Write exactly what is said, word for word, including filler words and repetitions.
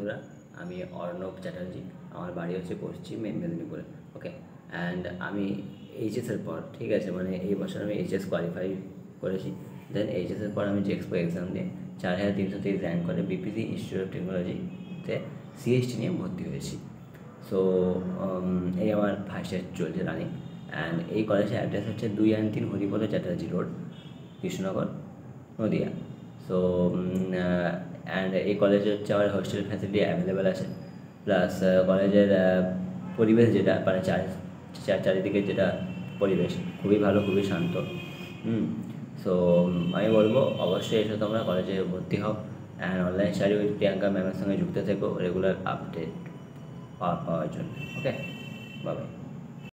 বন্ধুরা, আমি অর্ণব চ্যাটার্জি। আমার বাড়ি হচ্ছে পশ্চিম মেদিনীপুরে। ওকে, অ্যান্ড আমি এইচএসের পর, ঠিক আছে, মানে এই বছর আমি এইচএস কোয়ালিফাই করেছি। দেন এইচএসের পর আমি জেক্সপো এক্সাম দিয়ে চার হাজার তিনশো তেইশ র্যাঙ্ক করে বিপিসি ইনস্টিটিউট অফ টেকনোলজিতে সিএসটি নিয়ে ভর্তি হয়েছি। সো এই আমার ফার্স্ট ইয়ার চলছে রানিং। অ্যান্ড এই কলেজের অ্যাড্রেস হচ্ছে দুই অ্যান্ড তিন Haripada Chatterjee road, Krishnanagar, Nadia. So and এই কলেজে হচ্ছে আমার হোস্টেল ফ্যাসিলিটি অ্যাভেলেবেল আছে, প্লাস কলেজের পরিবেশ যেটা মানে চারি চারিদিকে যেটা পরিবেশ খুবই ভালো, খুবই শান্ত। হুম সো আমি বলবো অবশ্যই এসে তোমরা কলেজে ভর্তি হও, and online study with Priyanka ম্যামের সঙ্গে যুক্ত থেকো রেগুলার আপডেট পাওয়ার জন্য। Okay, bye by.